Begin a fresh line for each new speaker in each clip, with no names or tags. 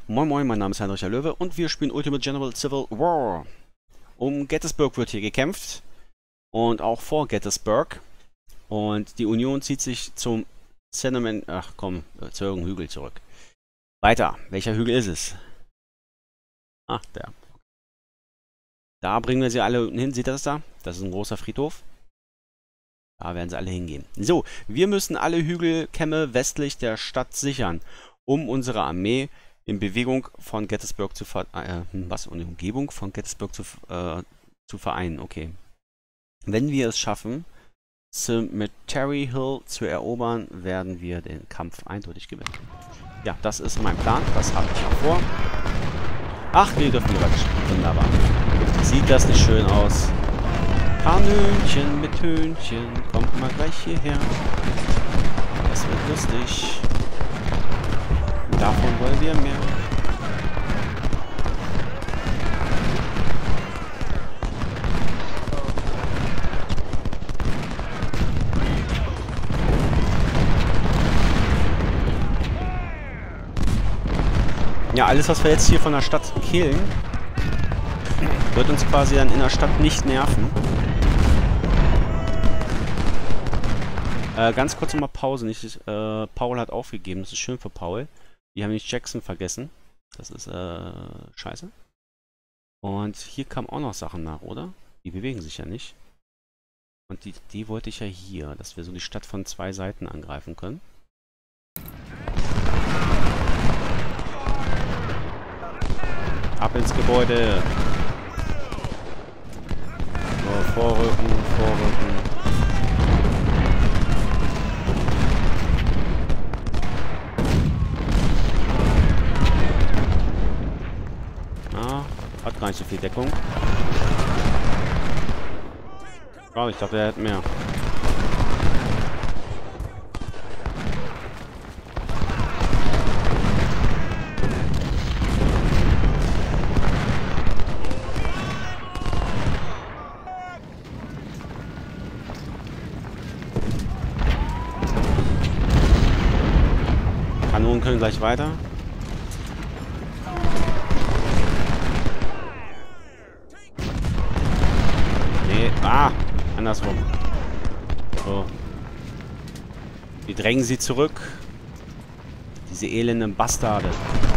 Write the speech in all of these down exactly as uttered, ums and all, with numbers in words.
Moin Moin, mein Name ist Heinrich der Löwe und wir spielen Ultimate General Civil War. Um Gettysburg wird hier gekämpft und auch vor Gettysburg. Und die Union zieht sich zum Cinnamon, ach komm, zu irgendeinem Hügel zurück. Weiter, welcher Hügel ist es? Ach, der. Da bringen wir sie alle hin, seht ihr das da? Das ist ein großer Friedhof. Da werden sie alle hingehen. So, wir müssen alle Hügelkämme westlich der Stadt sichern, um unsere Armee in Bewegung von Gettysburg zu ver äh, was? In Umgebung von Gettysburg zu, äh, zu vereinen. Okay. Wenn wir es schaffen, Cemetery Hill zu erobern, werden wir den Kampf eindeutig gewinnen. Ja, das ist mein Plan. Das habe ich auch vor. Ach, wir dürfen lieber spielen. Wunderbar. Sieht das nicht schön aus? Hörnchen mit Hühnchen, kommt mal gleich hierher. Das wird lustig. Davon wollen wir mehr. Ja, alles, was wir jetzt hier von der Stadt killen, wird uns quasi dann in der Stadt nicht nerven. Äh, ganz kurz nochmal Pause. Nicht, äh, Paul hat aufgegeben. Das ist schön für Paul. Die haben nicht Jackson vergessen. Das ist äh, scheiße. Und hier kamen auch noch Sachen nach, oder? Die bewegen sich ja nicht. Und die, die wollte ich ja hier, dass wir so die Stadt von zwei Seiten angreifen können. Ab ins Gebäude. So, vorrücken, vorrücken. Hat gar nicht so viel Deckung. Oh, ich dachte, er hätte mehr. Kanonen können gleich weiter. Ah, andersrum. So. Wir drängen sie zurück. Diese elenden Bastarde.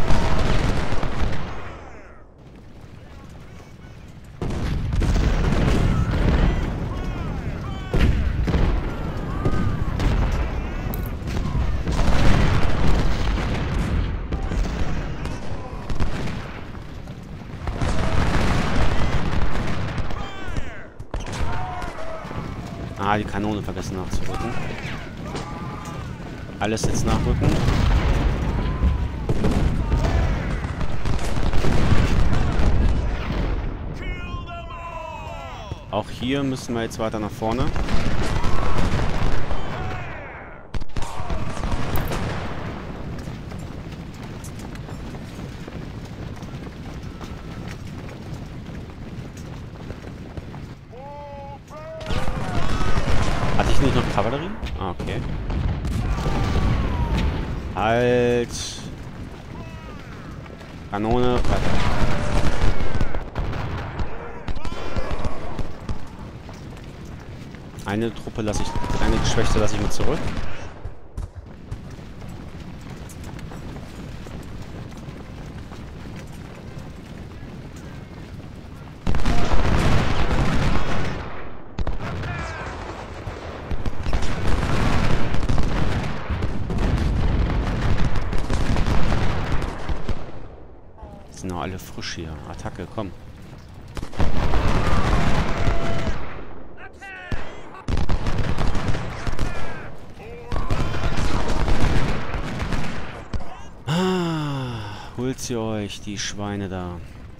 Ah, die Kanone vergessen nachzurücken. Alles jetzt nachrücken. Auch hier müssen wir jetzt weiter nach vorne. Nicht noch Kavallerie? Ah, okay. Halt. Kanone. Weiter. Eine Truppe lasse ich, eine Geschwächte lasse ich mit zurück. Sind noch alle frisch hier. Attacke, komm. Ah, holt sie euch, die Schweine da.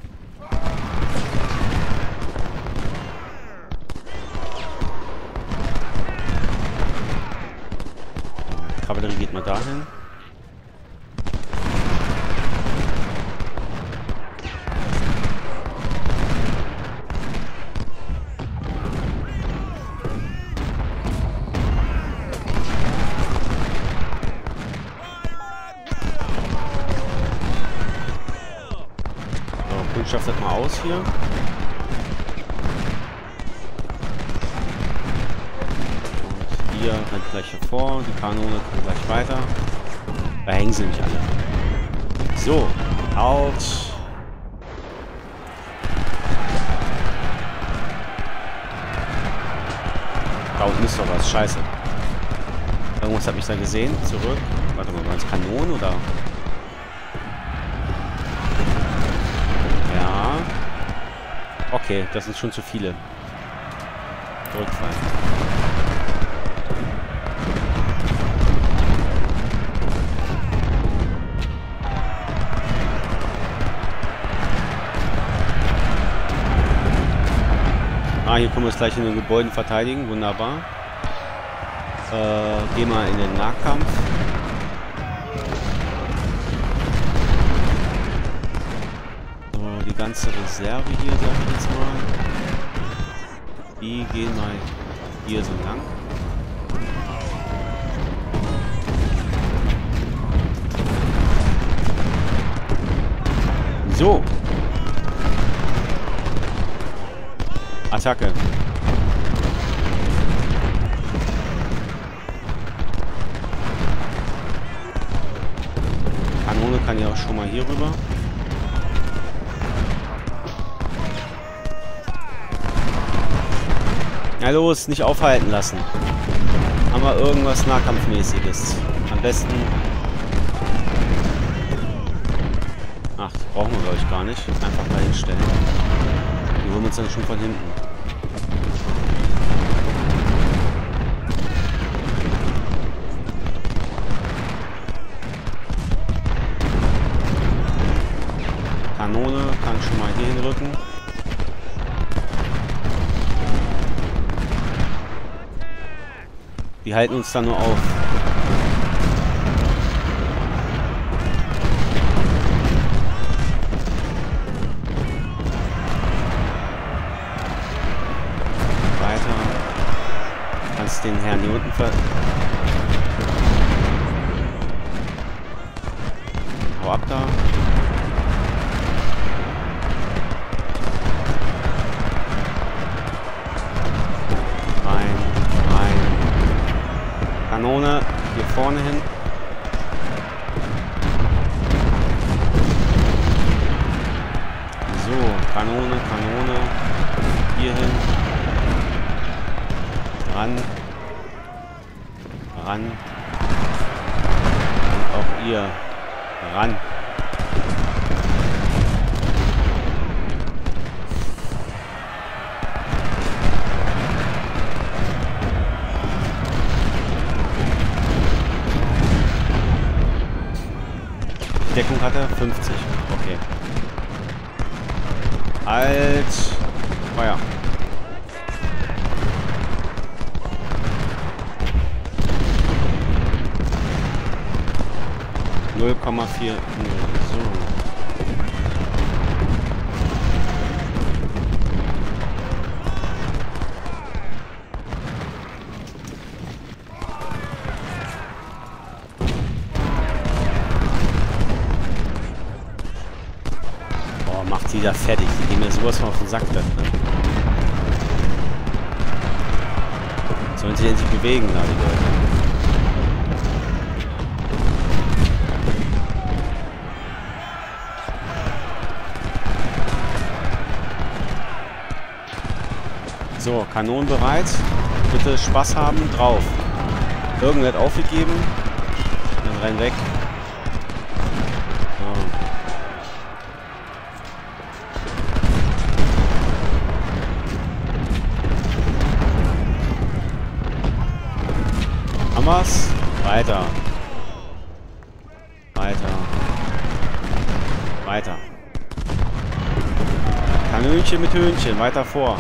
Kavallerie geht mal dahin. Kundschaft das mal aus hier. Und hier rennt gleich hervor. Die Kanone kann gleich weiter. Da hängen sie nicht alle. So, out. Da unten ist doch was. Scheiße. Irgendwas hat mich da gesehen. Zurück. Warte mal, waren es Kanonen oder? Ja. Okay, das sind schon zu viele. Zurückfallen. Ah, hier können wir uns gleich in den Gebäuden verteidigen. Wunderbar. Äh, gehen wir in den Nahkampf. So, die ganze Reserve hier, sag ich jetzt mal. Die gehen mal hier so lang. So. Attacke. Kanone kann ja auch schon mal hier rüber. Na los, nicht aufhalten lassen. Haben wir irgendwas Nahkampfmäßiges. Am besten... Ach, das brauchen wir glaube ich gar nicht. Einfach mal hinstellen. Die holen uns dann schon von hinten. Kanone kann schon mal hier hinrücken. Die halten uns dann nur auf. Weiter. Kannst den Herrn hier unten ver... Hau ab da. Kanone hier vorne hin. So, Kanone, Kanone. Hier hin. Ran. Ran. Und auch ihr. Ran. Deckung hat er fünfzig. Okay. Halt. Feuer. null Komma vier. So. Macht die da fertig. Die gehen mir sowas von auf den Sack da drin. Sollen sie denn sich bewegen da, die Leute? So, Kanonen bereit. Bitte Spaß haben. Drauf. Irgendwer hat aufgegeben. Dann rein weg. So. Was? Weiter. Weiter. Weiter. Kanönchen mit Hühnchen. Weiter vor.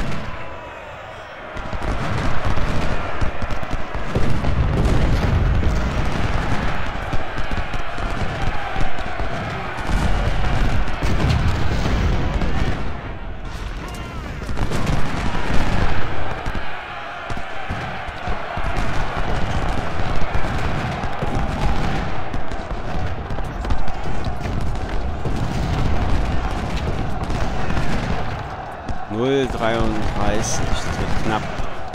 null Komma dreiunddreißig. Das wird knapp.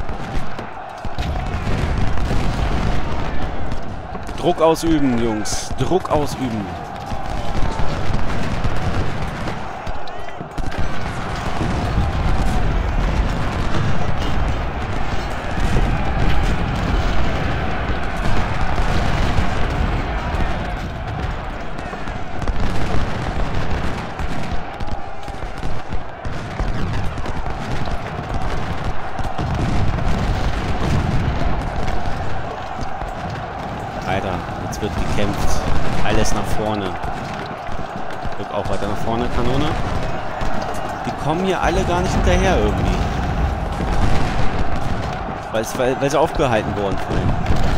Druck ausüben, Jungs. Druck ausüben. Alter, jetzt wird gekämpft. Alles nach vorne. Rück auch weiter nach vorne, Kanone. Die kommen hier alle gar nicht hinterher irgendwie. Weil's, weil, weil sie aufgehalten wurden vorhin.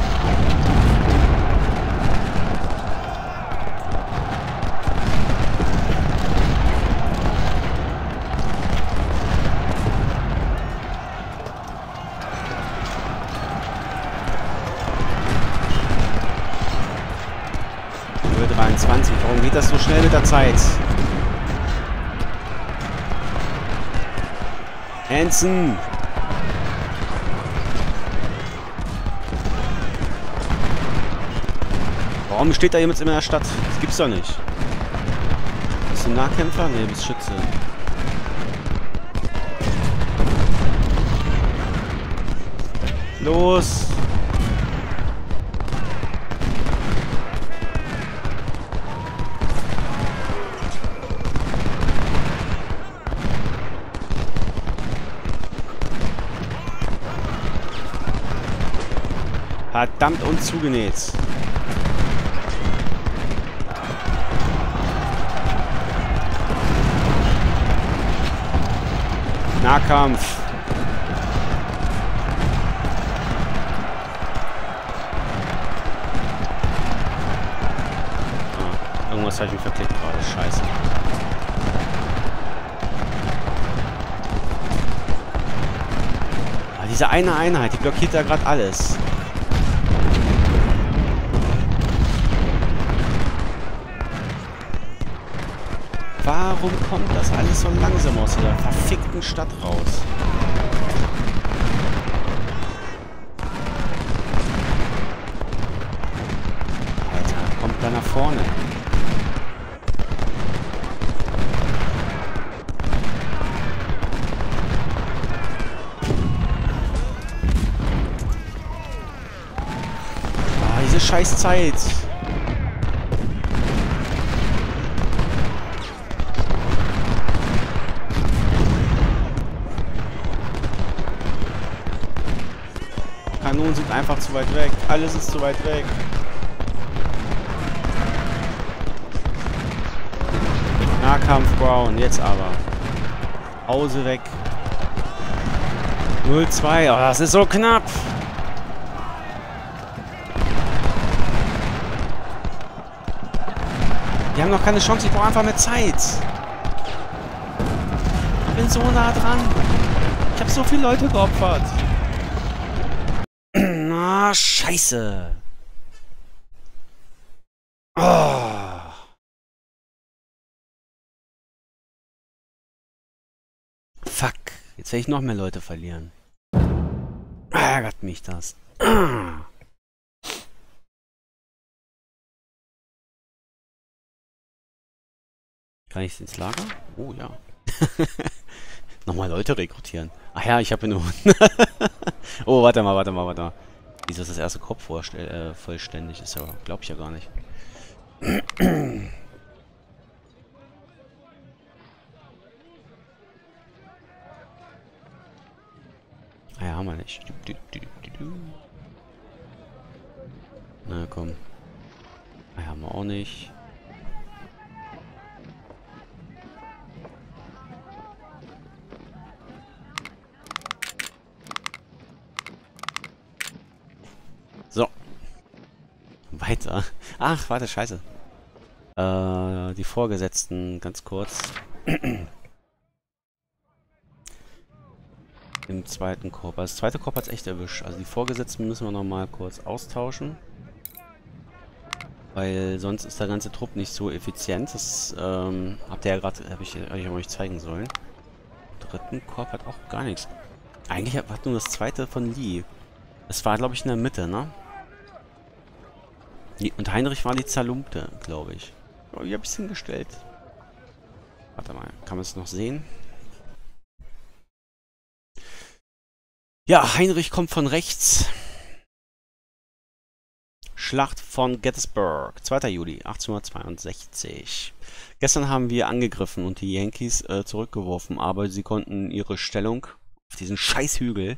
dreiundzwanzig. Warum geht das so schnell mit der Zeit? Hansen! Warum steht da jemand in der Stadt? Das gibt's doch nicht. Bist du ein Nahkämpfer? Nee, du bist Schütze. Los! Verdammt und zugenäht. Nahkampf. Ah, irgendwas habe ich mich verklickt gerade. Scheiße. Ah, diese eine Einheit, die blockiert da gerade alles. Warum kommt das alles so langsam aus dieser verfickten Stadt raus? Alter, kommt da nach vorne. Ah, diese scheiß Zeit. Kanonen sind einfach zu weit weg. Alles ist zu weit weg. Nahkampf Brown. Jetzt aber. Hause weg. null zwei. Oh, das ist so knapp. Die haben noch keine Chance. Ich brauche einfach mehr Zeit. Ich bin so nah dran. Ich habe so viele Leute geopfert. Ah, scheiße. Oh. Fuck. Jetzt werde ich noch mehr Leute verlieren. Ärgert mich das. Kann ich ins Lager? Oh ja. Nochmal Leute rekrutieren. Ach ja, ich habe nur... Oh, warte mal, warte mal, warte mal. Wieso ist das erste Kopf äh, vollständig? Ist ja, glaube ich ja gar nicht. Ah ja, haben wir nicht. Na komm. Ah ja, haben wir auch nicht. So. Weiter. Ach, warte, scheiße. Äh, die Vorgesetzten, ganz kurz. Im zweiten Korb. Also das zweite Korb hat es echt erwischt. Also die Vorgesetzten müssen wir nochmal kurz austauschen. Weil sonst ist der ganze Trupp nicht so effizient. Das ähm, habt ihr ja gerade, habe ich euch aber nicht zeigen sollen. dritten Korb hat auch gar nichts. Eigentlich hat, hat nur das zweite von Lee. Es war, glaube ich, in der Mitte, ne? Und Heinrich war die Zerlumpte, glaube ich. Oh, wie habe ich es hingestellt? Warte mal, kann man es noch sehen? Ja, Heinrich kommt von rechts. Schlacht von Gettysburg, zweiter Juli achtzehnhundertzweiundsechzig. Gestern haben wir angegriffen und die Yankees äh, zurückgeworfen, aber sie konnten ihre Stellung auf diesen Scheißhügel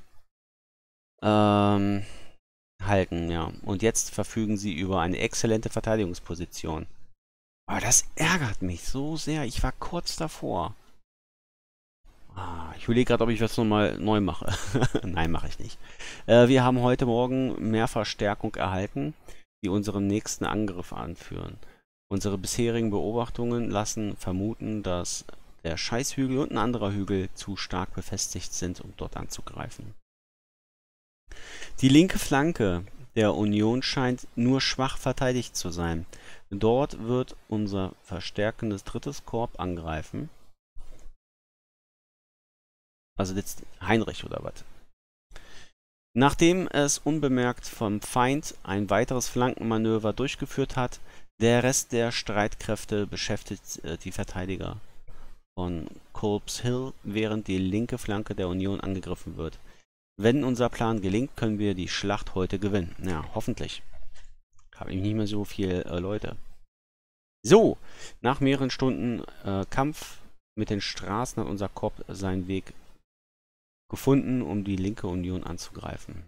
ähm, halten, ja. Und jetzt verfügen sie über eine exzellente Verteidigungsposition. Aber das ärgert mich so sehr. Ich war kurz davor. Ah, ich überlege gerade, ob ich das nochmal neu mache. Nein, mache ich nicht. Äh, wir haben heute Morgen mehr Verstärkung erhalten, die unseren nächsten Angriff anführen. Unsere bisherigen Beobachtungen lassen vermuten, dass der Scheißhügel und ein anderer Hügel zu stark befestigt sind, um dort anzugreifen. Die linke Flanke der Union scheint nur schwach verteidigt zu sein. Dort wird unser verstärkendes drittes Korps angreifen. Also jetzt Heinrich oder was? Nachdem es unbemerkt vom Feind ein weiteres Flankenmanöver durchgeführt hat, der Rest der Streitkräfte beschäftigt äh, die Verteidiger von Culp's Hill, während die linke Flanke der Union angegriffen wird. Wenn unser Plan gelingt, können wir die Schlacht heute gewinnen. Ja, hoffentlich. Habe ich nicht mehr so viele äh, Leute. So, nach mehreren Stunden äh, Kampf mit den Straßen hat unser Korps seinen Weg gefunden, um die linke Union anzugreifen.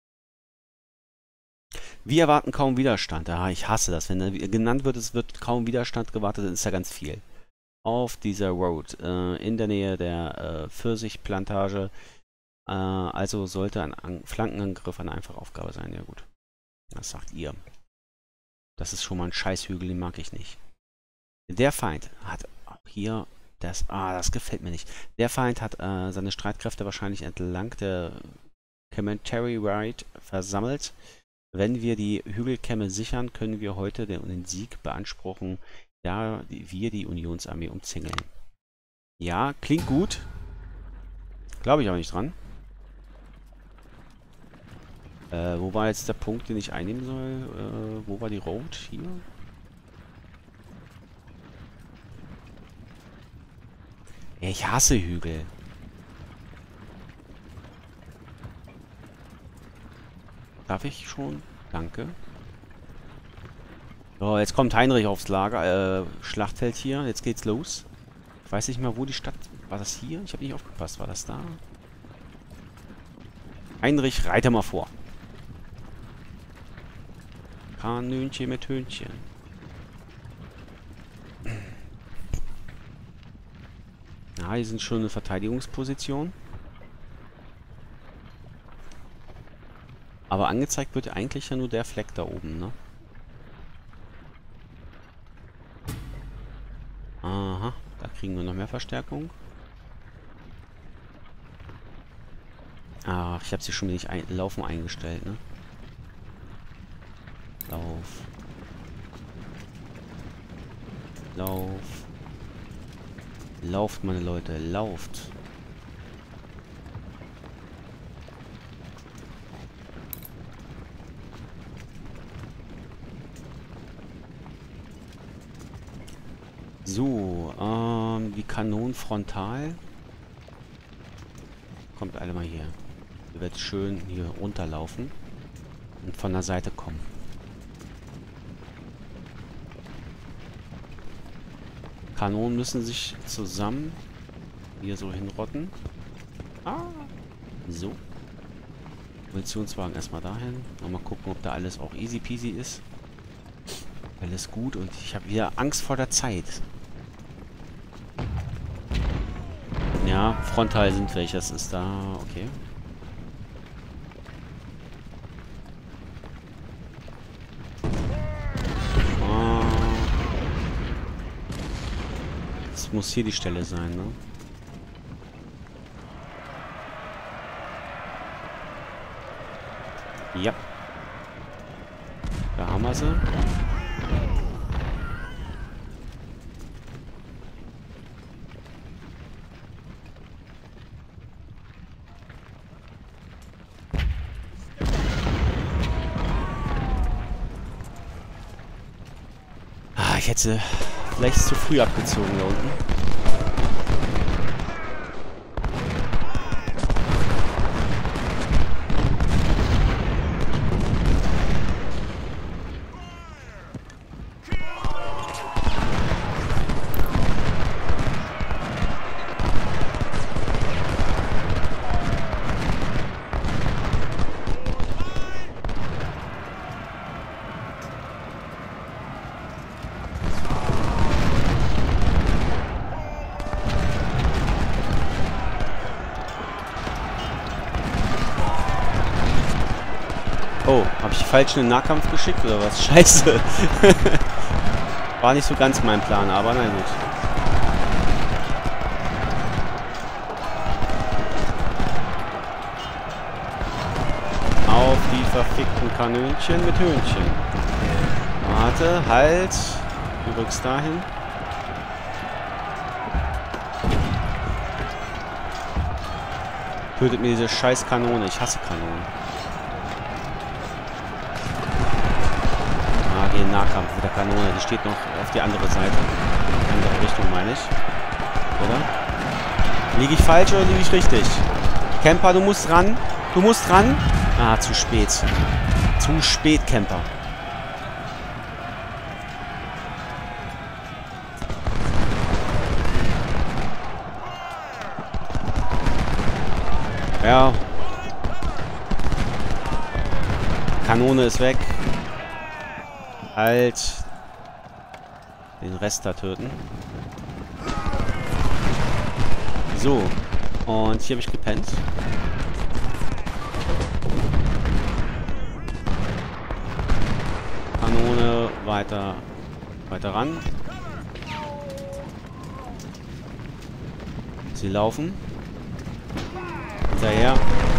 Wir erwarten kaum Widerstand. Ah, ich hasse das. Wenn genannt wird, es wird kaum Widerstand gewartet, dann ist ja ganz viel. Auf dieser Road, äh, in der Nähe der äh, Pfirsichplantage. Äh, also sollte ein An Flankenangriff eine einfache Aufgabe sein. Ja gut. Das sagt ihr. Das ist schon mal ein Scheißhügel, den mag ich nicht. Der Feind hat auch hier das... Ah, das gefällt mir nicht. Der Feind hat äh, seine Streitkräfte wahrscheinlich entlang der Cemetery Ride versammelt. Wenn wir die Hügelkämme sichern, können wir heute den, den Sieg beanspruchen, da wir die Unionsarmee umzingeln. Ja, klingt gut. Glaube ich aber nicht dran. Äh, wo war jetzt der Punkt, den ich einnehmen soll? Äh, wo war die Road? Hier? Ich hasse Hügel. Darf ich schon? Danke. So, jetzt kommt Heinrich aufs Lager, äh, Schlachtfeld hier. Jetzt geht's los. Ich weiß nicht mal, wo die Stadt... War das hier? Ich habe nicht aufgepasst. War das da? Heinrich, reite mal vor. Kanönchen mit Hühnchen. Ja, hier sind schon eine Verteidigungsposition. Aber angezeigt wird eigentlich ja nur der Fleck da oben, ne? Aha, da kriegen wir noch mehr Verstärkung. Ach, ich habe sie schon wieder nicht ein Laufen eingestellt, ne? Lauf. Lauf. Lauft, meine Leute, lauft. So, ähm, die Kanonen frontal. Kommt alle mal hier. Ihr werdet schön hier runterlaufen und von der Seite kommen. Kanonen müssen sich zusammen hier so hinrotten. Ah, so. Munitionswagen erstmal dahin. Mal gucken, ob da alles auch easy peasy ist. Alles gut und ich habe wieder Angst vor der Zeit. Ja, frontal sind welche. Das ist da. Okay. Das muss hier die Stelle sein, ne? Ja. Da haben wir sie. Hätte vielleicht zu früh abgezogen da unten. Oh, habe ich falsch in den Nahkampf geschickt oder was? Scheiße. War nicht so ganz mein Plan, aber na gut. Auf die verfickten Kanönchen mit Hühnchen. Warte, halt. Du rückst dahin. Tötet mir diese scheiß Kanone. Ich hasse Kanonen. Den Nahkampf mit der Kanone. Die steht noch auf die andere Seite. In die andere Richtung, meine ich. Oder? Liege ich falsch oder liege ich richtig? Camper, du musst ran. Du musst ran. Ah, zu spät. Zu spät, Camper. Ja. Kanone ist weg. Halt. Den Rest da töten. So. Und hier habe ich gepennt. Kanone weiter. Weiter ran. Sie laufen. Hinterher.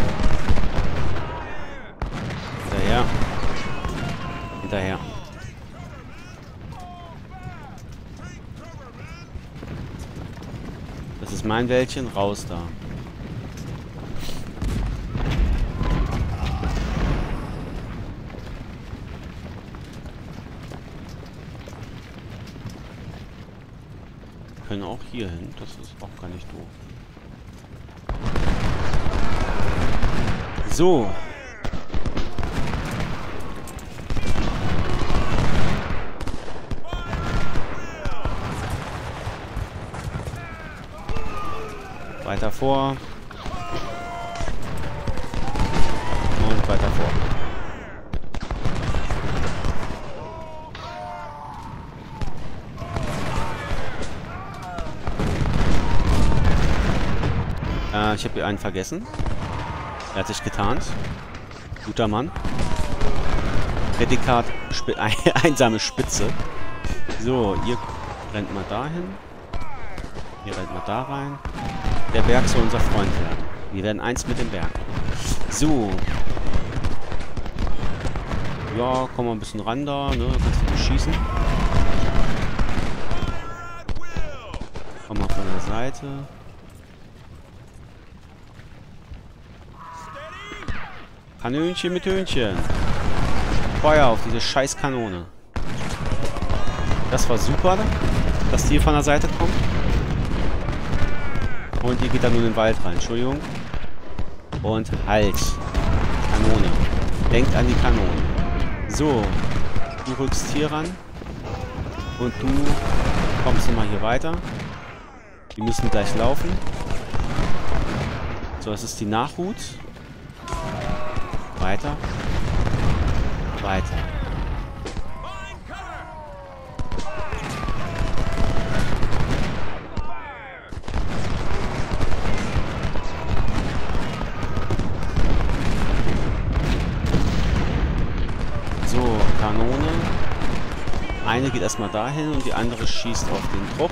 Hinterher. Hinterher. Das ist mein Wäldchen, raus da. Wir können auch hier hin, das ist auch gar nicht doof. So. Weiter vor. Und weiter vor. Äh, ich habe hier einen vergessen. Er hat sich getarnt. Guter Mann. Prädikat Sp einsame Spitze. So, ihr rennt mal dahin. Hier rennt mal da rein. Der Berg soll unser Freund werden. Wir werden eins mit dem Berg. So. Ja, komm mal ein bisschen ran da, ne? Kannst du schießen. Komm mal von der Seite. Kanönchen mit Hühnchen. Feuer auf diese scheiß Kanone. Das war super, dass die hier von der Seite kommt. Und ihr geht dann nur in den Wald rein. Entschuldigung. Und halt. Kanone. Denkt an die Kanone. So. Du rückst hier ran. Und du kommst nochmal hier weiter. Die müssen gleich laufen. So, das ist die Nachhut. Weiter. Weiter. So, Kanone. Eine geht erstmal dahin und die andere schießt auf den Trupp.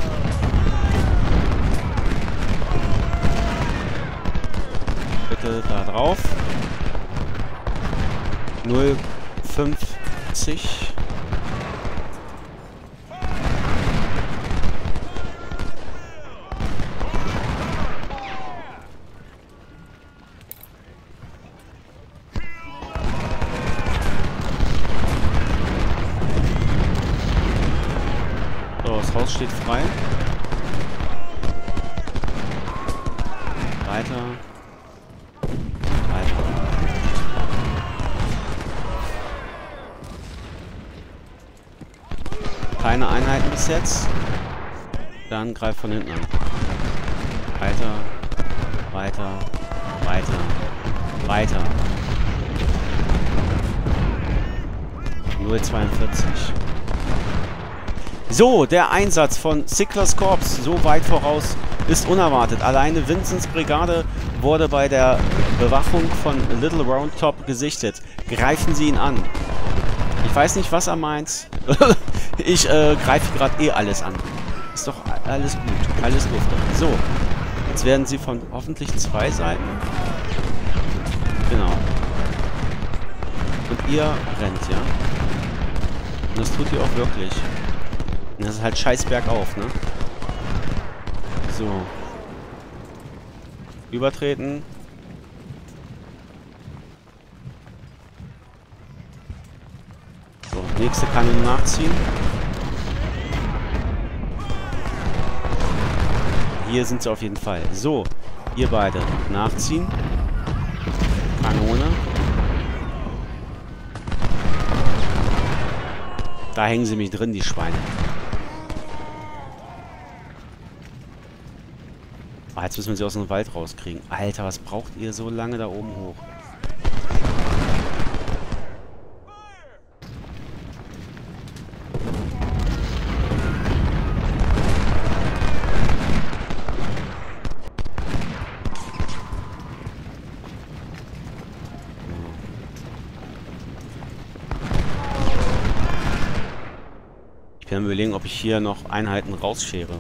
Bitte da drauf. null Komma fünfzig. steht frei. Weiter. Weiter. Keine Einheiten bis jetzt. Dann greift von hinten an. Weiter. Weiter. Weiter. Weiter. null zweiundvierzig. So, der Einsatz von Sickler's Corps so weit voraus ist unerwartet. Alleine Vincents Brigade wurde bei der Bewachung von Little Round Top gesichtet. Greifen Sie ihn an. Ich weiß nicht, was er meint. Ich äh, greife gerade eh alles an. Ist doch alles gut. Alles dufte. So. Jetzt werden sie von hoffentlich zwei Seiten. Genau. Und ihr rennt, ja? Und das tut ihr auch wirklich. Und das ist halt scheiß bergauf, ne? So. Übertreten. So, nächste Kanone nachziehen. Hier sind sie auf jeden Fall. So, ihr beide nachziehen. Kanone. Da hängen sie mich drin, die Schweine. Ah, jetzt müssen wir sie aus dem Wald rauskriegen. Alter, was braucht ihr so lange da oben hoch? Ich kann mir überlegen, ob ich hier noch Einheiten rausschere.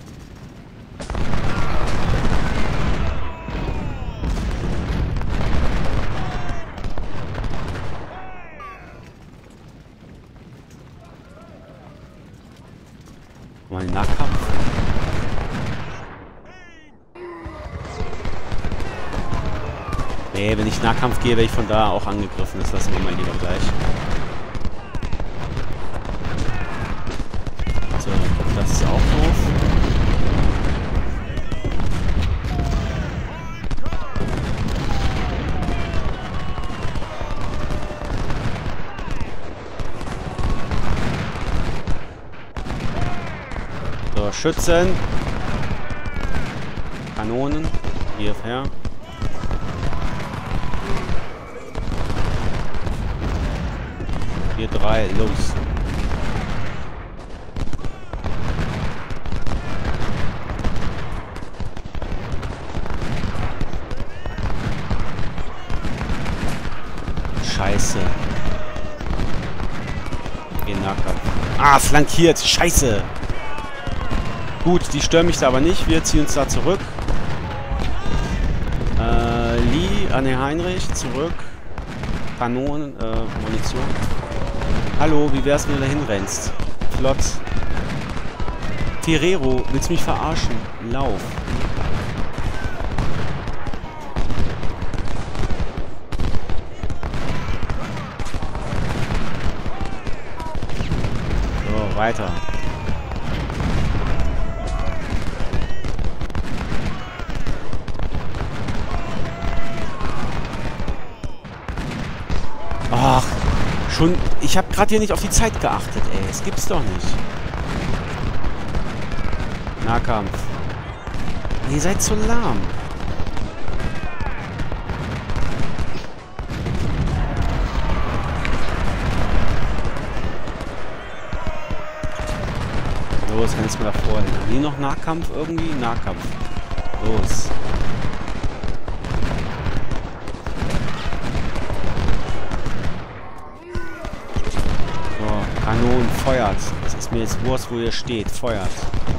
Mal den Nahkampf. Nee, wenn ich Nahkampf gehe, werde ich von da auch angegriffen. Das lassen wir mal lieber gleich. So, das ist auch doof. So, Schützen. Kanonen. Hierher. Hier drei, los. Scheiße. Gehen Nahkampf. Ah, flankiert. Scheiße. Gut, die stören mich da aber nicht. Wir ziehen uns da zurück. Äh, Lee, ah ne, Heinrich, zurück. Kanonen, äh, Munition. Hallo, wie wär's, wenn du da hinrennst? Flott. Ferrero, willst du mich verarschen? Lauf. So, weiter. Ach, schon... Ich habe gerade hier nicht auf die Zeit geachtet, ey. Das gibt's doch nicht. Nahkampf. Ihr seid so lahm. Los, kannst du mal davor hin. Haben die noch Nahkampf irgendwie? Nahkampf. Los. Kanonen, feuert. Das ist mir jetzt Wurst, wo ihr steht. Feuert.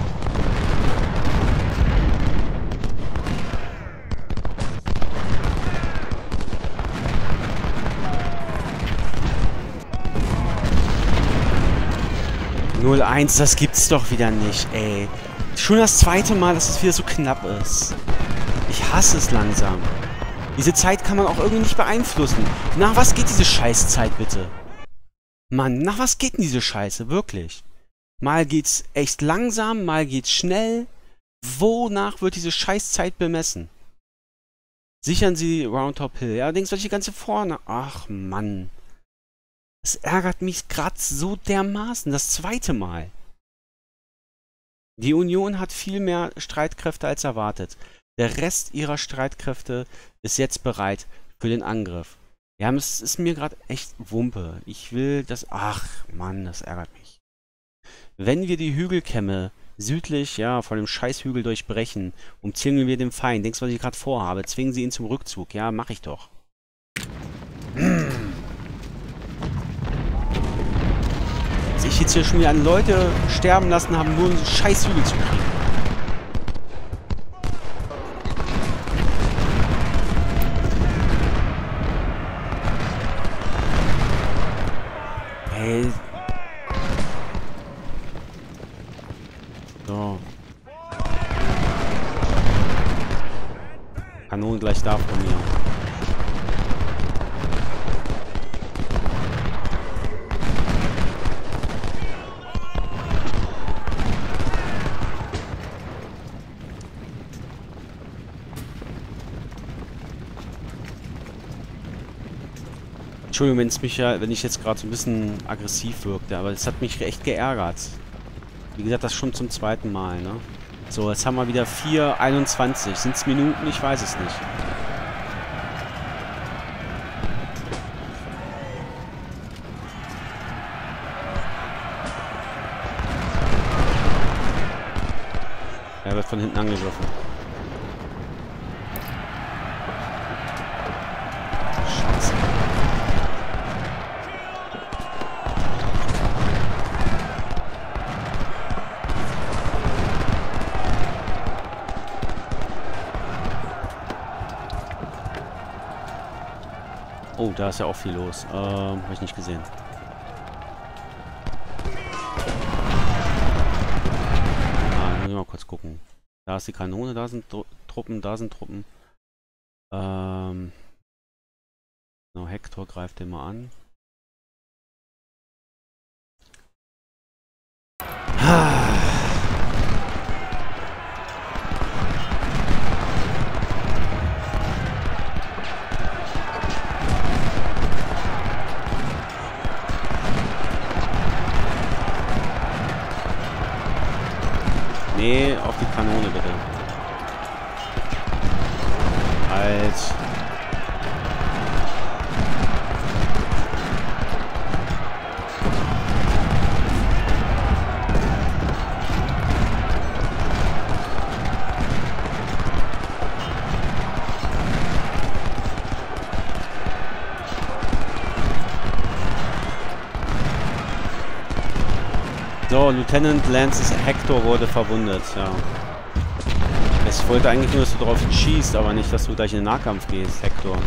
null eins, das gibt's doch wieder nicht, ey. Schon das zweite Mal, dass es wieder so knapp ist. Ich hasse es langsam. Diese Zeit kann man auch irgendwie nicht beeinflussen. Nach was geht diese Scheißzeit bitte? Mann, nach was geht denn diese Scheiße? Wirklich? Mal geht's echt langsam, mal geht's schnell. Wonach wird diese Scheißzeit bemessen? Sichern Sie Round Top Hill. Ja, denkst du, die ganze vorne. Ach, Mann. Das ärgert mich gerade so dermaßen. Das zweite Mal. Die Union hat viel mehr Streitkräfte als erwartet. Der Rest ihrer Streitkräfte ist jetzt bereit für den Angriff. Ja, es ist mir gerade echt Wumpe. Ich will das... Ach, Mann, das ärgert mich. Wenn wir die Hügelkämme südlich, ja, von dem Scheißhügel durchbrechen, umzingeln wir den Feind. Denkst du, was ich gerade vorhabe? Zwingen sie ihn zum Rückzug. Ja, mach ich doch. Sich jetzt hier schon wieder an Leute sterben lassen haben, nur um so Scheißhügel zu kriegen. Hey. So. Kanonen gleich da von mir. Entschuldigung, wenn es mich ja, wenn ich jetzt gerade so ein bisschen aggressiv wirkte, aber es hat mich echt geärgert. Wie gesagt, das schon zum zweiten Mal, ne? So, jetzt haben wir wieder vier einundzwanzig. Sind es Minuten? Ich weiß es nicht. Er wird von hinten angegriffen. Scheiße. Oh, da ist ja auch viel los. Ähm, habe ich nicht gesehen. Ah, muss ich mal kurz gucken. Da ist die Kanone, da sind Tru Truppen, da sind Truppen. Ähm. No, Hector greift den mal an. Ah. Nee, auf die Kanone bitte. Halt. So, Lieutenant Lance Hector wurde verwundet, ja. Ich wollte eigentlich nur, dass du drauf schießt, aber nicht, dass du gleich in den Nahkampf gehst, Hector.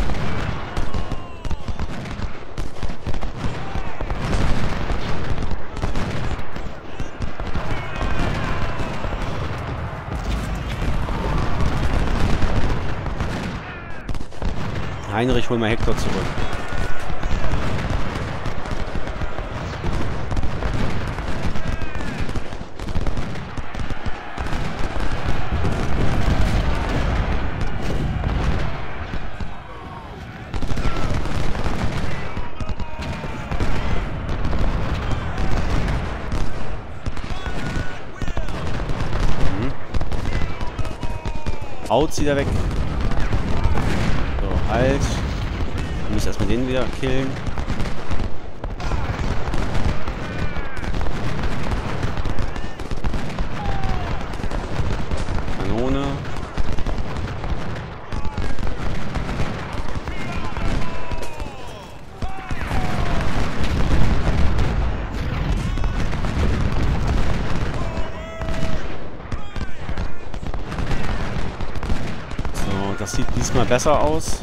Heinrich, hol mal Hector zurück. Out, wieder weg. So, halt. Ich muss erstmal den wieder killen. Kanone. Das sieht diesmal besser aus.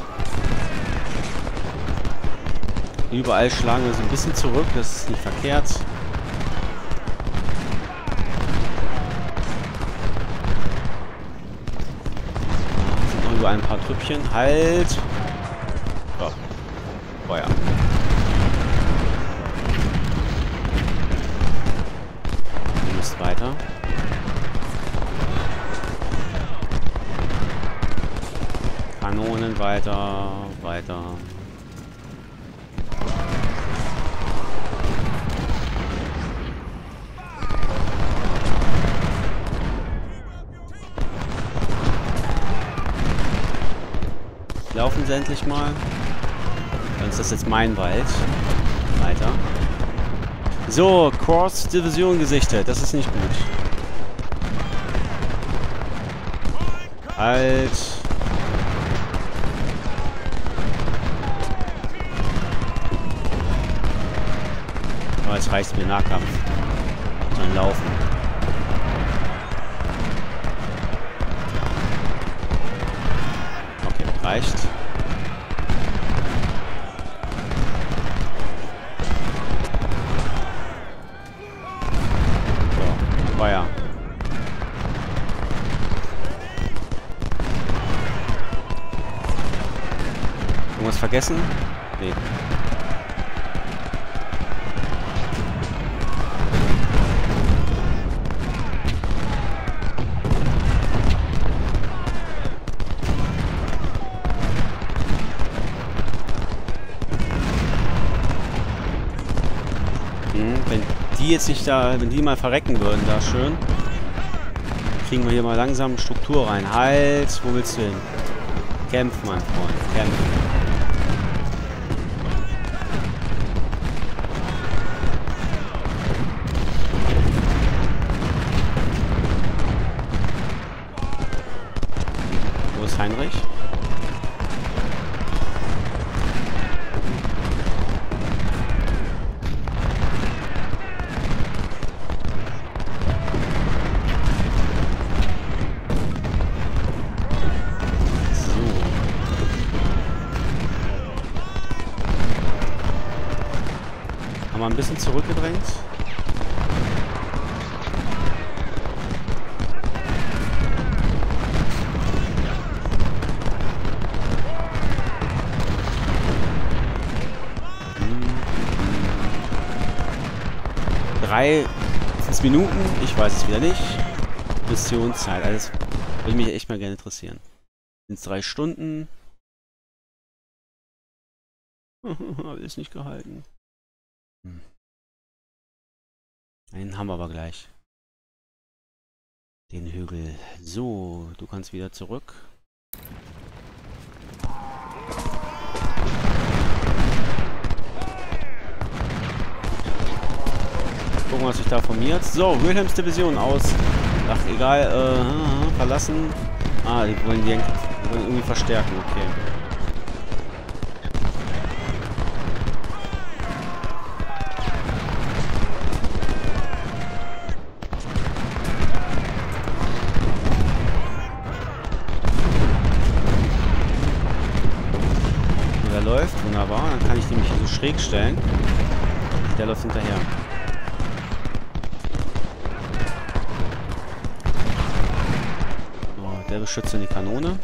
Überall schlagen wir so ein bisschen zurück, das ist nicht verkehrt. Da sind noch überall ein paar Trüppchen. Halt! So. Feuer. Kanonen weiter, weiter. Laufen sie endlich mal. Dann ist das jetzt mein Wald. Weiter. So, Cross-Division gesichtet. Das ist nicht gut. Halt. Aber jetzt reicht mir Nahkampf. Dann laufen. Okay, reicht. So, Feuer. Irgendwas vergessen? Nee. Wenn die jetzt nicht da, wenn die mal verrecken würden, da schön, kriegen wir hier mal langsam Struktur rein. Halt, wo willst du hin? Kämpf, mein Freund, kämpf. Wo ist Heinrich? Haben wir ein bisschen zurückgedrängt. Drei, sechs Minuten, ich weiß es wieder nicht. Missionszeit, alles würde mich echt mal gerne interessieren. Sind es drei Stunden? Habe ich nicht gehalten. Den haben wir aber gleich. Den Hügel. So, du kannst wieder zurück. Gucken, was sich da formiert. So, Wilhelms Division aus. Ach, egal. Äh, verlassen. Ah, die wollen die, die wollen irgendwie verstärken. Okay. Läuft, wunderbar. Dann kann ich nämlich hier so schräg stellen. Der läuft hinterher. So, der beschützt dann die Kanone.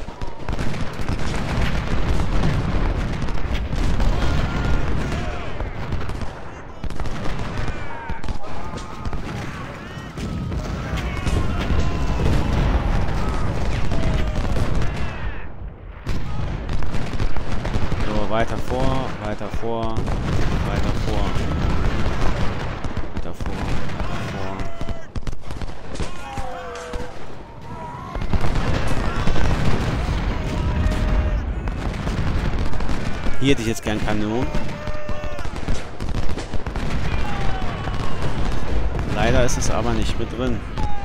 Weiter vor, weiter vor, weiter vor, weiter vor, vor. Hier hätte ich jetzt gern Kanonen. Leider ist es aber nicht mit drin.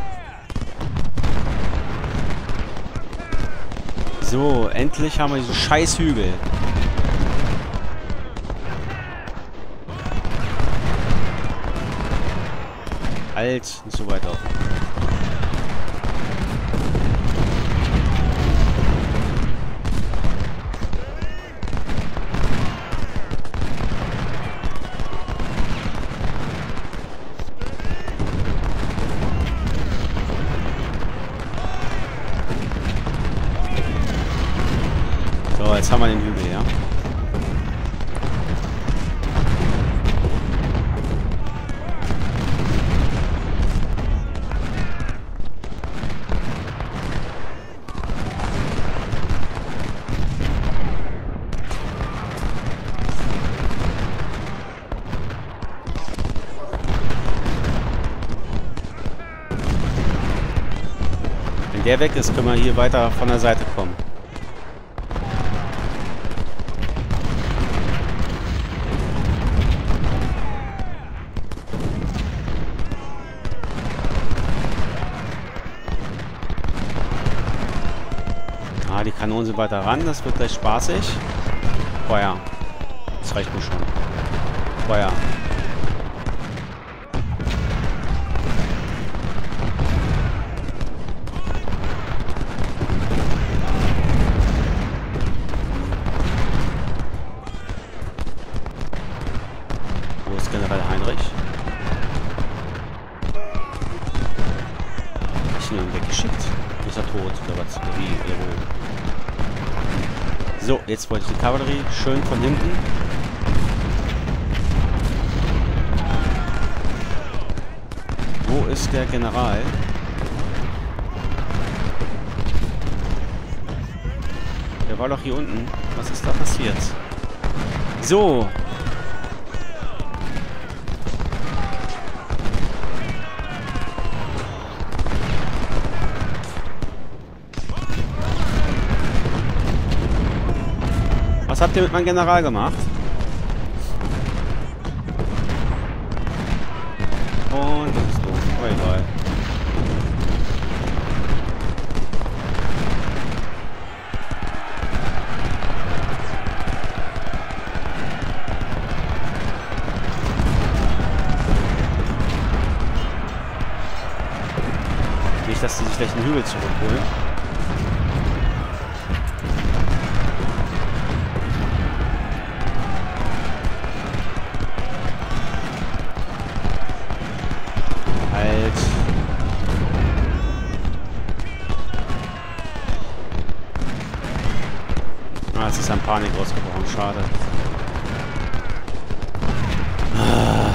So, endlich haben wir diesen scheiß Hügel. Halt, nicht so weit auf. So, jetzt haben wir den Hügel, ja. der weg ist, können wir hier weiter von der Seite kommen. Ah, die Kanonen sind weiter ran, das wird gleich spaßig. Feuer. Das reicht mir schon. Feuer. Wo ist General Heinrich? Ich ihn weggeschickt? Ist er tot oder was? Oder wie? Oder wo? So, jetzt wollte ich die Kavallerie schön von hinten. Wo ist der General? Der war doch hier unten. Was ist da passiert? So. Was habt ihr mit meinem General gemacht? Und das ist doof. Aber egal. Nicht, dass sie sich gleich den Hügel zurückholen. Ah, es ist ein Panik ausgebrochen, schade. Ah.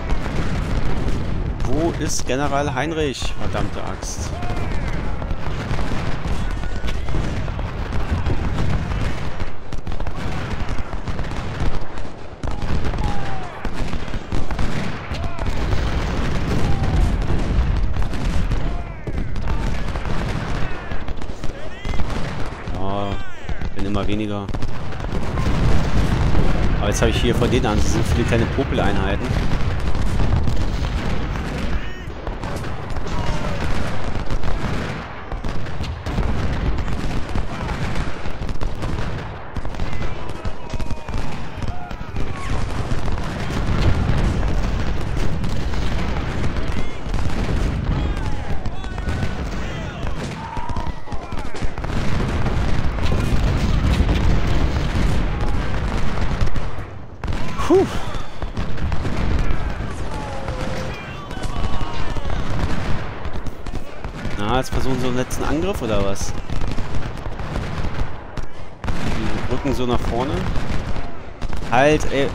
Wo ist General Heinrich? Verdammte Axt. Immer weniger. Aber jetzt habe ich hier von denen an, das sind viele kleine Popeleinheiten. Puh. Na, jetzt versuchen sie einen letzten Angriff oder was? Die rücken so nach vorne. Halt, ey.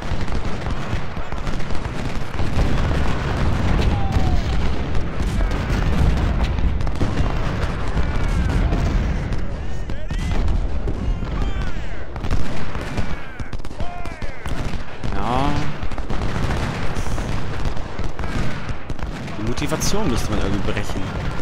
Motivation müsste man irgendwie brechen.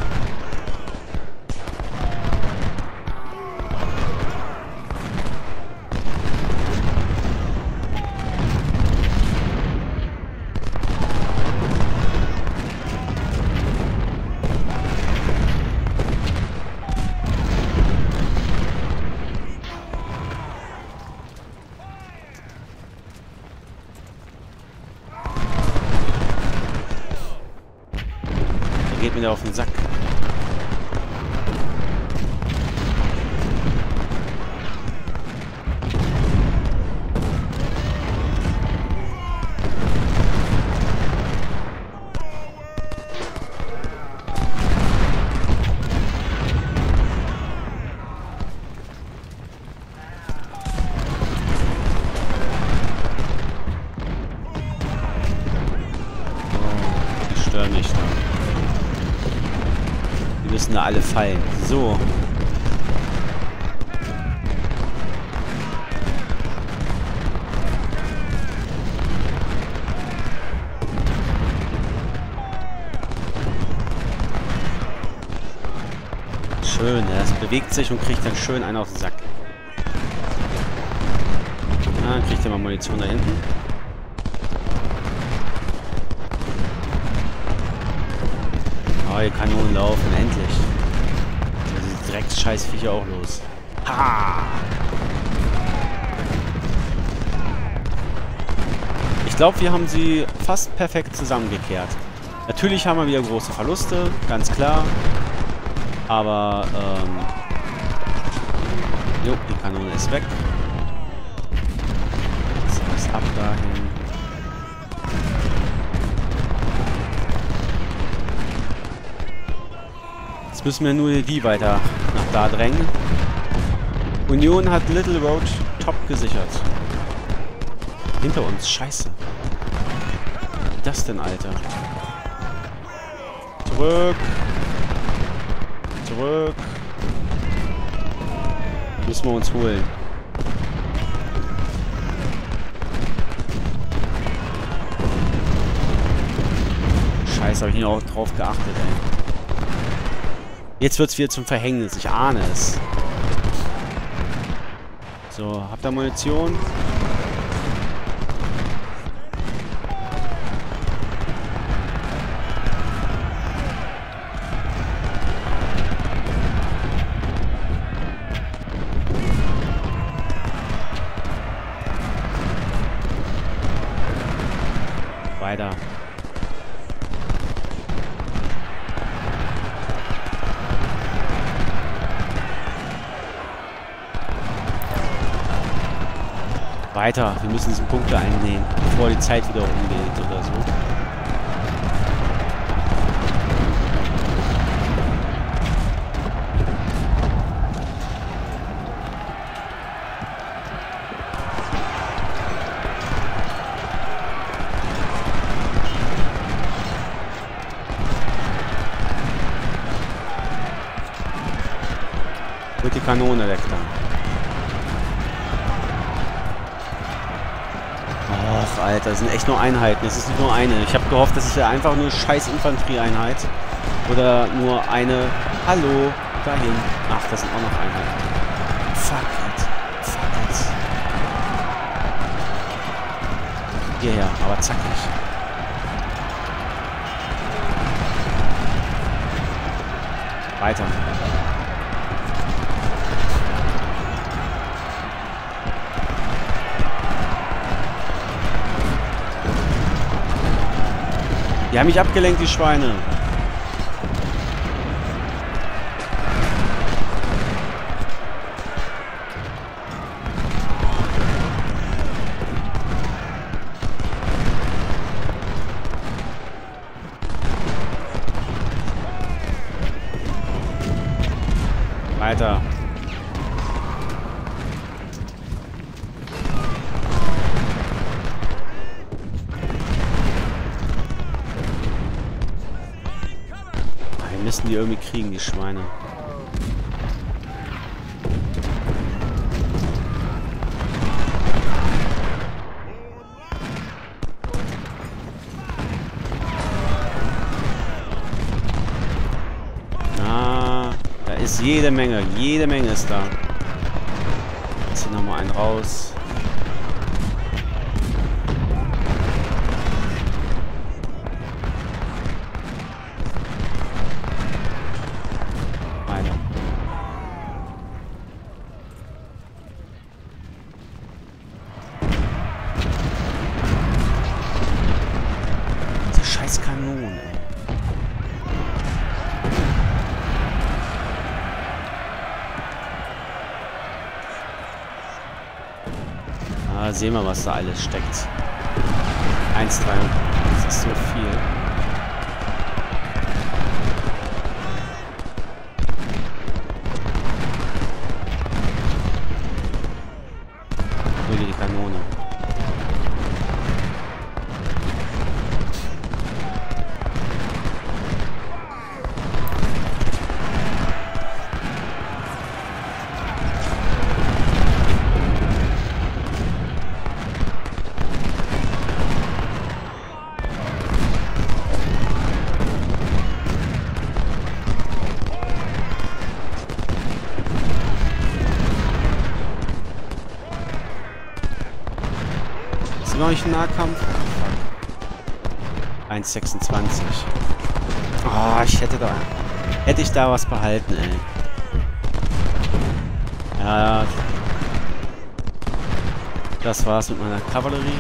Geht mir auf den Sack. Oh, die stören mich da. Die müssen da alle fallen. So. Schön, das bewegt sich und kriegt dann schön einen auf den Sack. Ah, dann kriegt er mal Munition da hinten. Oh, die Kanonen laufen, endlich. Diese Drecksscheißviecher auch los. Ha! Ich glaube, wir haben sie fast perfekt zusammengekehrt. Natürlich haben wir wieder große Verluste, ganz klar. Aber, ähm... jo, die Kanone ist weg. Das heißt, ab dahin. Jetzt müssen wir nur die weiter nach da drängen. Union hat Little Road top gesichert. Hinter uns, scheiße. Was ist das denn, Alter? Zurück. Zurück. Müssen wir uns holen. Scheiße, habe ich nicht auch drauf geachtet, ey. Jetzt wird es wieder zum Verhängnis. Ich ahne es. So, habt ihr Munition? Weiter. Weiter. Wir müssen diese Punkte einnehmen, bevor die Zeit wieder umgeht oder so. Wird die Kanone weg dann. Och, Alter, das sind echt nur Einheiten. Das ist nicht nur eine. Ich habe gehofft, das ist ja einfach nur scheiß Infanterieeinheit. Oder nur eine... Hallo, dahin. Ach, das sind auch noch Einheiten. Fuck it. Fuck it. Hierher, aber zackig. Weiter. Die haben mich abgelenkt, die Schweine. Weiter. Müssen die irgendwie kriegen, die Schweine. Ah, da ist jede Menge, jede Menge ist da. Jetzt hier nochmal einen raus. Scheiß Kanonen, ey. Ah, sehen wir, was da alles steckt. eins Komma drei. Das ist so viel. Hol dir die Kanone. noch nicht einen Nahkampf? eins Komma sechsundzwanzig. Oh, ich hätte da... Hätte ich da was behalten, ey. Ja... Das war's mit meiner Kavallerie.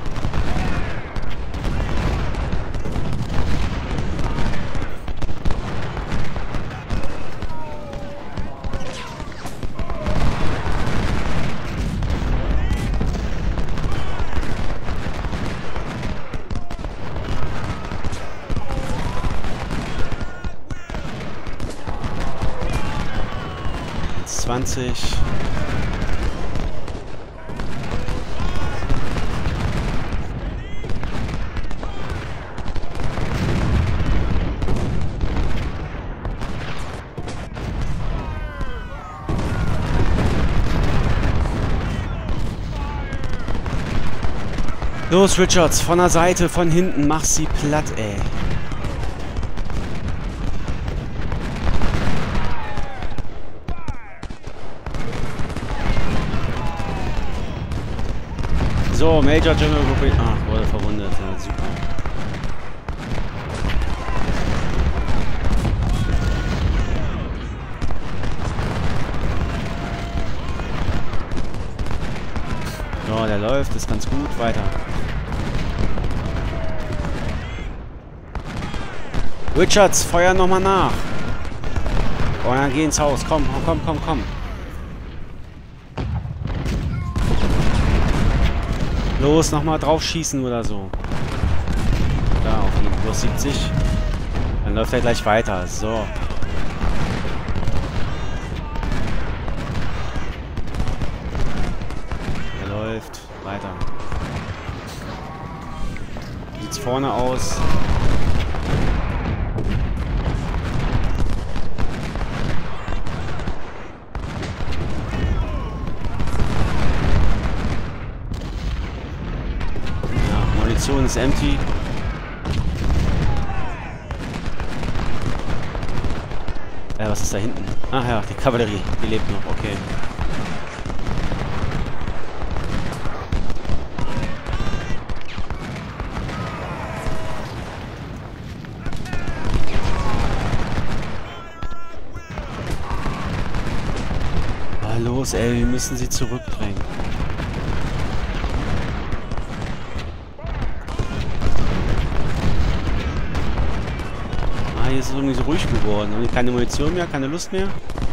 zwanzig. Los, Richards, von der Seite, von hinten, mach sie platt, ey. So, Major General Rubin. Ach, wurde verwundet. Ja, super. So, der läuft, ist ganz gut. Weiter. Richards, feuer nochmal nach. Oh, dann geh ins Haus. Komm, komm, komm, komm. Los, nochmal drauf schießen oder so. Da, auf ihn. Plus siebzig. Dann läuft er gleich weiter. So. Er läuft weiter. Wie sieht's vorne aus? Munition ist empty. Äh, was ist da hinten? Ach ja, die Kavallerie. Die lebt noch. Okay. Ah, los, ey. Wir müssen sie zurückdrängen. Hier ist es irgendwie so ruhig geworden. Und keine Munition mehr, keine Lust mehr.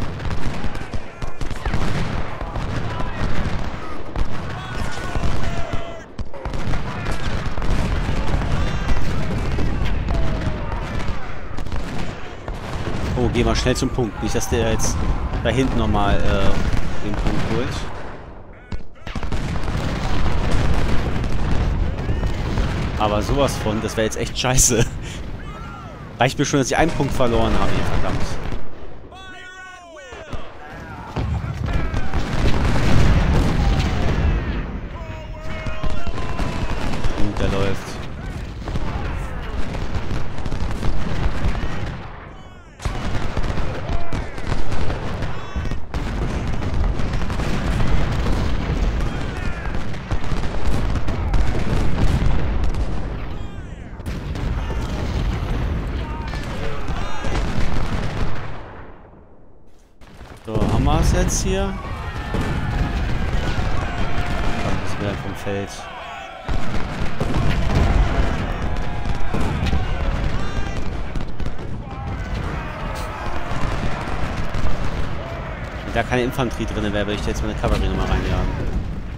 Oh, geh mal schnell zum Punkt. Nicht, dass der jetzt da hinten nochmal äh, den Punkt holt. Aber sowas von, das wäre jetzt echt scheiße. Reicht mir schon, dass ich einen Punkt verloren habe hier, verdammt. Gut, der läuft. So, haben wir es jetzt hier? Das ist wieder vom Feld. Wenn da keine Infanterie drin wäre, würde ich jetzt meine Kavallerie nochmal reinjagen.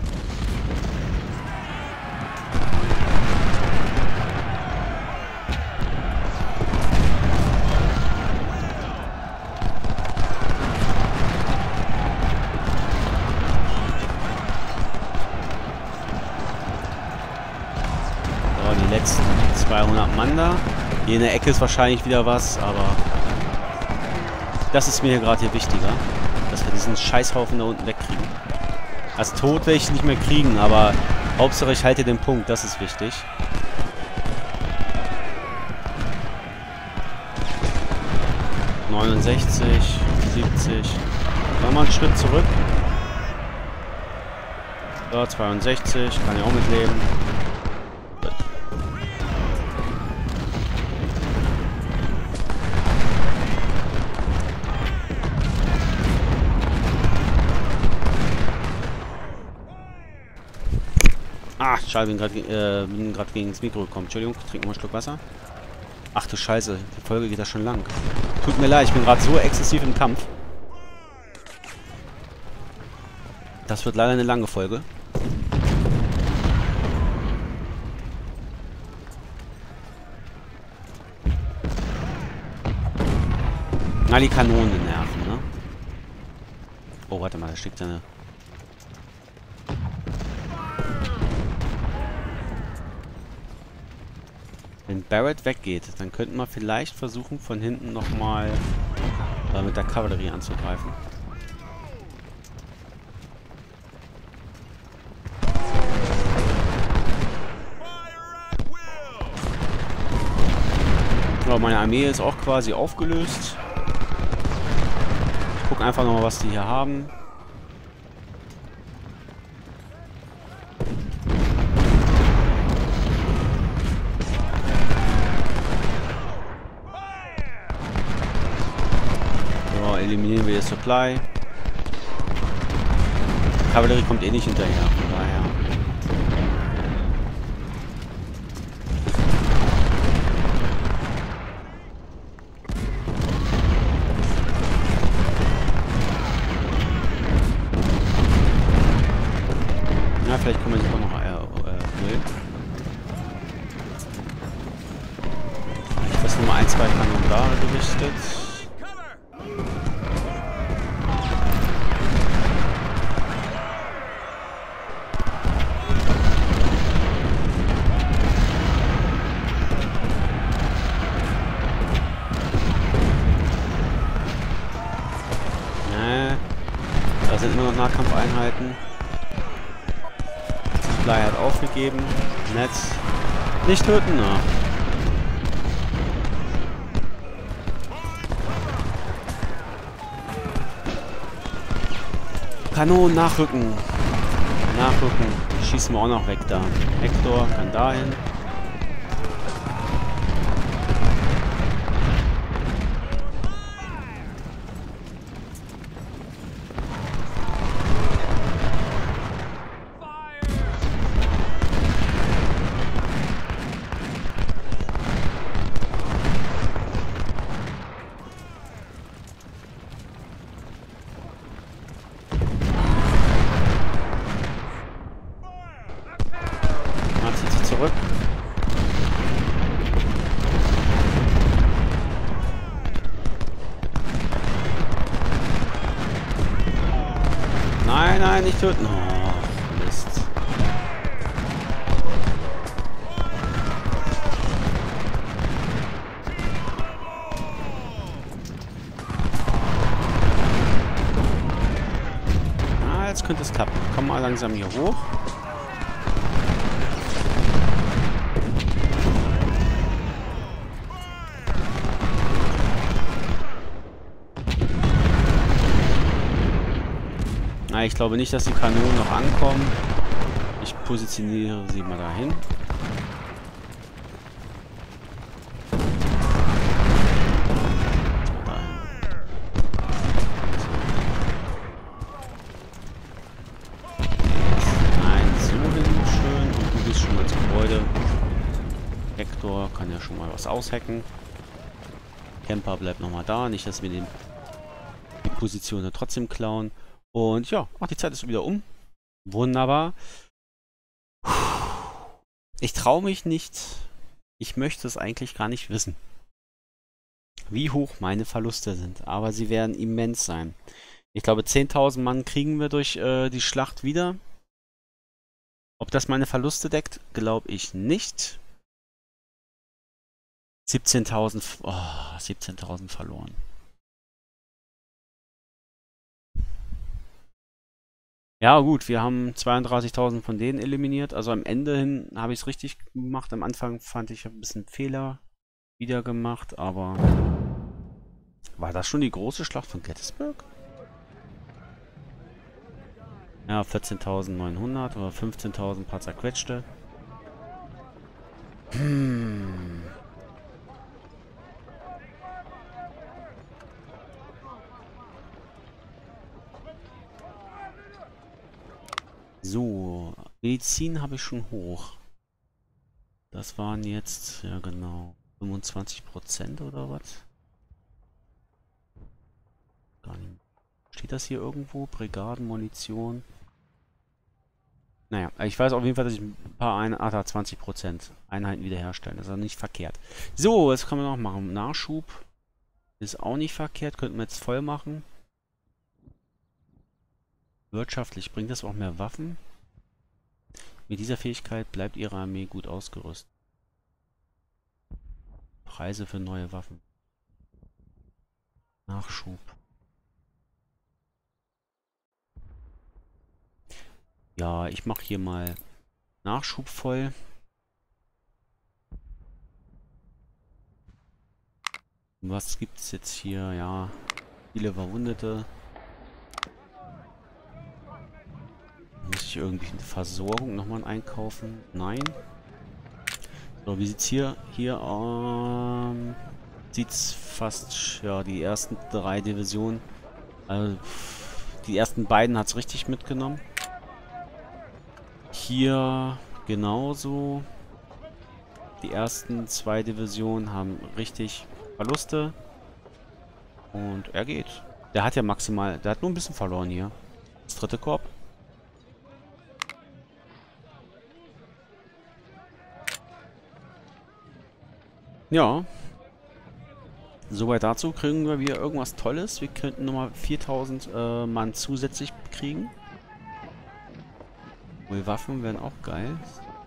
Die letzten zweihundert Mann da. Hier in der Ecke ist wahrscheinlich wieder was, aber das ist mir hier gerade hier wichtiger, dass wir diesen Scheißhaufen da unten wegkriegen. Als tot werde ich nicht mehr kriegen, aber Hauptsache ich halte den Punkt, das ist wichtig. neunundsechzig, siebzig. Nochmal einen Schritt zurück. So, zweiundsechzig, kann ich auch mitleben. Ah, schade, bin gerade äh, bin grad gegen das Mikro gekommen. Entschuldigung, trinken wir einen Schluck Wasser. Ach du Scheiße, die Folge geht ja schon lang. Tut mir leid, ich bin gerade so exzessiv im Kampf. Das wird leider eine lange Folge. Na, die Kanonen nerven, ne? Oh, warte mal, da steckt eine... Wenn Barrett weggeht, dann könnten wir vielleicht versuchen, von hinten nochmal äh, mit der Kavallerie anzugreifen. Ja, meine Armee ist auch quasi aufgelöst. Ich gucke einfach nochmal, was die hier haben. So, eliminieren wir die Supply. Die Kavallerie kommt eh nicht hinterher, von daher. Vielleicht können wir sich auch noch äh, äh, holen. Ich lasse nur mal ein, zwei Kanonen da gerichtet. Nee, da sind immer noch Nahkampfeinheiten. Fly hat aufgegeben. Nett. Nicht töten, na. Kanonen nachrücken. Nachrücken. Schießen wir auch noch weg da. Hector kann dahin. Zurück. Nein, nein, nicht töten. Oh, Mist. Ah, jetzt könnte es klappen. Komm mal langsam hier hoch. Ich glaube nicht, dass die Kanonen noch ankommen. Ich positioniere sie mal dahin. dahin. Nein, so hin, schön. Und du gehst schon mal ins Gebäude. Hector kann ja schon mal was aushacken. Camper bleibt nochmal da. Nicht, dass wir den, die Position trotzdem klauen. Und ja, ach, die Zeit ist wieder um. Wunderbar. Ich traue mich nicht. Ich möchte es eigentlich gar nicht wissen, wie hoch meine Verluste sind. Aber sie werden immens sein. Ich glaube, zehntausend Mann kriegen wir durch äh, die Schlacht wieder. Ob das meine Verluste deckt, glaube ich nicht. siebzehntausend, oh, siebzehntausend verloren. Ja gut, wir haben zweiunddreißigtausend von denen eliminiert. Also am Ende hin habe ich es richtig gemacht. Am Anfang fand ich ein bisschen Fehler wieder gemacht, aber war das schon die große Schlacht von Gettysburg? Ja, vierzehntausendneunhundert oder fünfzehntausend paar zerquetschte. Hm. So, Medizin habe ich schon hoch. Das waren jetzt, ja genau, fünfundzwanzig Prozent oder was? Gar nicht. Steht das hier irgendwo? Brigaden, Munition. Naja, ich weiß auf jeden Fall, dass ich ein paar Einheiten, ah, da zwanzig Prozent Einheiten wiederherstellen. Das ist also nicht verkehrt. So, was kann man noch machen? Nachschub ist auch nicht verkehrt. Könnten wir jetzt voll machen. Wirtschaftlich bringt das auch mehr Waffen. Mit dieser Fähigkeit bleibt Ihre Armee gut ausgerüstet. Preise für neue Waffen. Nachschub. Ja, ich mache hier mal Nachschub voll. Was gibt es jetzt hier? Ja, viele Verwundete. Muss ich irgendwie eine Versorgung nochmal einkaufen? Nein. So, wie sieht's hier? Hier ähm, sieht's fast, ja, die ersten drei Divisionen. Also, die ersten beiden hat's richtig mitgenommen. Hier genauso. Die ersten zwei Divisionen haben richtig Verluste. Und er geht. Der hat ja maximal, der hat nur ein bisschen verloren hier. Das dritte Korps. Ja. Soweit dazu. Kriegen wir wieder irgendwas Tolles. Wir könnten nochmal viertausend äh, Mann zusätzlich kriegen. Wohl Waffen wären auch geil.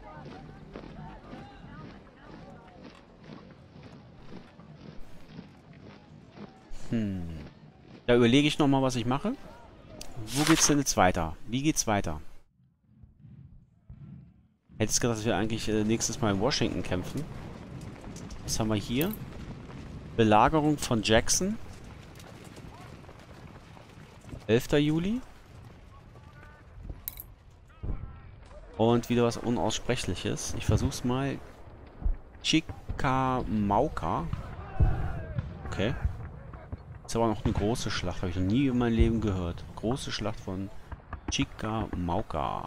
Hm. Da überlege ich nochmal, was ich mache. Wo geht's denn jetzt weiter? Wie geht's weiter? Hättest gedacht, dass wir eigentlich äh, nächstes Mal in Washington kämpfen. Was haben wir hier? Belagerung von Jackson. elfter Juli. Und wieder was Unaussprechliches. Ich versuch's mal. Chickamauga. Okay. Ist aber noch eine große Schlacht. Habe ich noch nie in meinem Leben gehört. Große Schlacht von Chickamauga.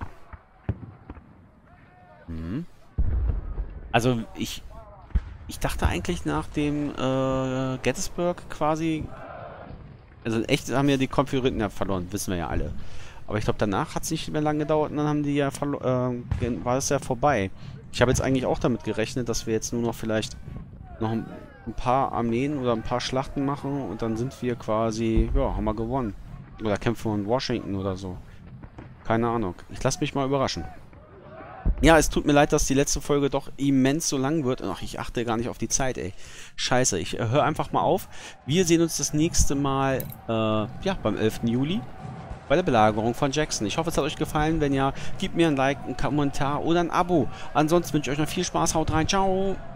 Hm. Also ich... Ich dachte eigentlich nach dem äh, Gettysburg quasi... Also echt haben ja die Konföderierten ja verloren. Wissen wir ja alle. Aber ich glaube, danach hat es nicht mehr lange gedauert und dann haben die ja verloren, äh, war es ja vorbei. Ich habe jetzt eigentlich auch damit gerechnet, dass wir jetzt nur noch vielleicht noch ein, ein paar Armeen oder ein paar Schlachten machen und dann sind wir quasi, ja, haben wir gewonnen. Oder kämpfen wir in Washington oder so. Keine Ahnung. Ich lasse mich mal überraschen. Ja, es tut mir leid, dass die letzte Folge doch immens so lang wird. Ach, ich achte gar nicht auf die Zeit, ey. Scheiße, ich äh, höre einfach mal auf. Wir sehen uns das nächste Mal, äh, ja, beim elften Juli. Bei der Belagerung von Jackson. Ich hoffe, es hat euch gefallen. Wenn ja, gebt mir ein Like, einen Kommentar oder ein Abo. Ansonsten wünsche ich euch noch viel Spaß. Haut rein. Ciao.